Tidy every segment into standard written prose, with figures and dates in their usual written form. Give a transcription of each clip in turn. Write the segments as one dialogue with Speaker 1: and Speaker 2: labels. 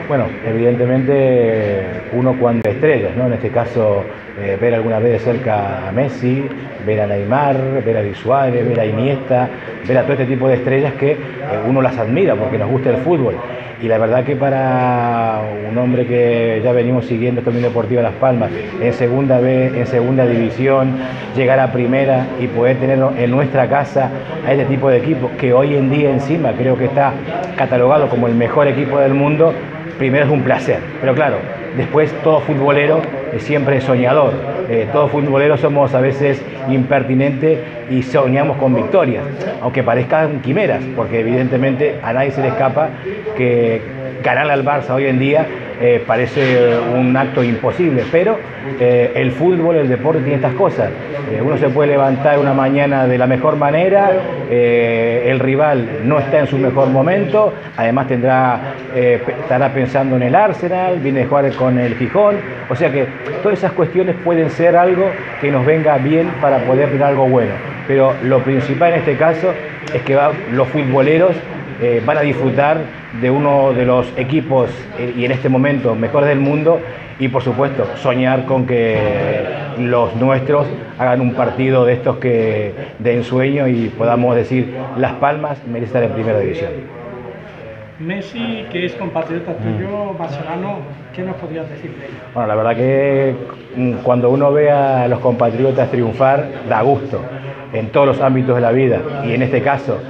Speaker 1: Bueno, evidentemente uno cuando estrellas, ¿no? En este caso, ver alguna vez de cerca a Messi, ver a Neymar, ver a Luis Suárez, ver a Iniesta, ver a todo este tipo de estrellas que uno las admira porque nos gusta el fútbol. Y la verdad que para un hombre que ya venimos siguiendo esta Unión Deportiva Las Palmas en segunda B, en segunda división, llegar a primera y poder tener en nuestra casa a este tipo de equipos que hoy en día encima creo que está catalogado como el mejor equipo del mundo, primero es un placer. Pero claro, después todo futbolero siempre es soñador. Todos futboleros somos a veces impertinentes y soñamos con victorias, aunque parezcan quimeras, porque evidentemente a nadie se le escapa que ganarle al Barça hoy en día parece un acto imposible, pero el fútbol, el deporte tiene estas cosas. Uno se puede levantar una mañana de la mejor manera, el rival no está en su mejor momento, además estará pensando en el Arsenal, viene a jugar con el Gijón, o sea que todas esas cuestiones pueden ser algo que nos venga bien para poder tener algo bueno, pero lo principal en este caso es que los futboleros van a disfrutar de uno de los equipos y en este momento mejores del mundo y por supuesto soñar con que los nuestros hagan un partido de estos que de ensueño y podamos decir Las Palmas merece estar en primera división.
Speaker 2: Messi, que es compatriota tuyo, barcelonano, ¿qué nos podrías decir de él?
Speaker 1: Bueno, la verdad que cuando uno ve a los compatriotas triunfar da gusto en todos los ámbitos de la vida y en este caso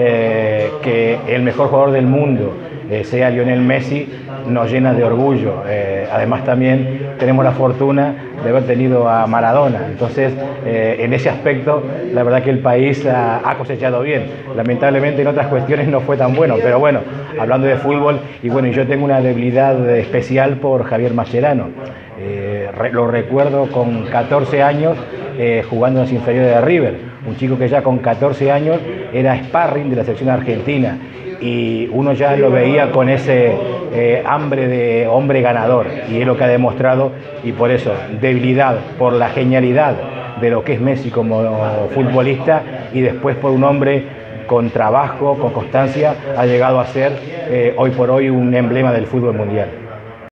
Speaker 1: que el mejor jugador del mundo sea Lionel Messi nos llena de orgullo. Además también tenemos la fortuna de haber tenido a Maradona, entonces en ese aspecto la verdad que el país ha cosechado bien. Lamentablemente en otras cuestiones no fue tan bueno, pero bueno, hablando de fútbol, y bueno, yo tengo una debilidad especial por Javier Mascherano. Lo recuerdo con 14 años jugando en las inferiores de River, un chico que ya con 14 años era sparring de la selección argentina y uno ya lo veía con ese hambre de hombre ganador y es lo que ha demostrado y por eso debilidad por la genialidad de lo que es Messi como futbolista y después por un hombre con trabajo, con constancia, ha llegado a ser hoy por hoy un emblema del fútbol mundial.